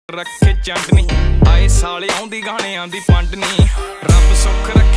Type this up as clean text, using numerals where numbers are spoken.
रखे चंड नी आए साले आउंदी गाणियां दी पंड नी रब सुख रखे।